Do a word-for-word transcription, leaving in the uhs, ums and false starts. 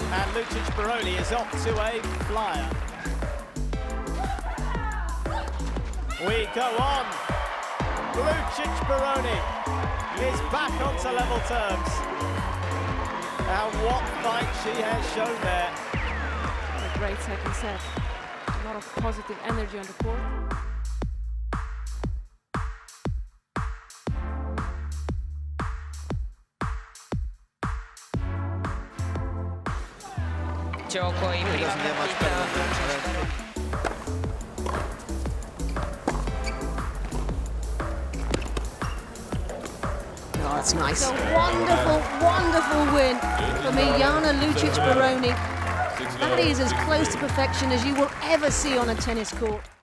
And Lucic-Baroni is off to a flyer. We go on. Lucic-Baroni is back onto level terms. And what fight she has shown there. What a great second set. A lot of positive energy on the court. Gioco in prima partita. Oh, that's nice. It's a wonderful, wonderful win for Mirjana Lucic-Baroni. That is as close to perfection as you will ever see on a tennis court.